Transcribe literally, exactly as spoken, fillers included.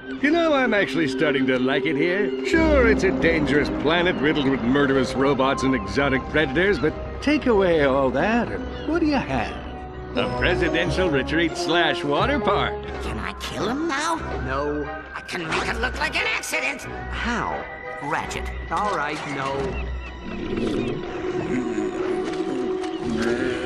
You know, I'm actually starting to like it here. Sure, it's a dangerous planet riddled with murderous robots and exotic predators, but take away all that, and what do you have? A presidential retreat slash water park. Can I kill him now? No. I can make it look like an accident. How? Ratchet. All right, no.